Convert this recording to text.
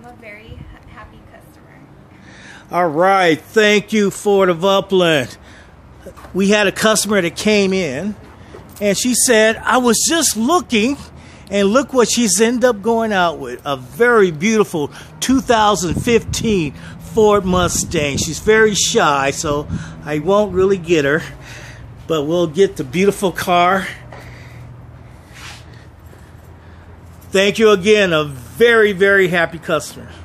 I'm a very happy customer. All right, thank you, Ford of Upland. We had a customer that came in, and she said, I was just looking, and look what she's ended up going out with. A very beautiful 2015 Ford Mustang. She's very shy, so I won't really get her, but we'll get the beautiful car. Thank you again, a very, very happy customer.